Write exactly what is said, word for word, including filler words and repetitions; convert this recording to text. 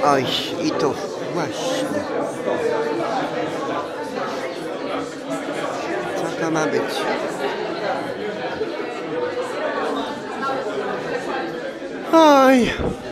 Oj, i tu właśnie. Co to ma być? Oj.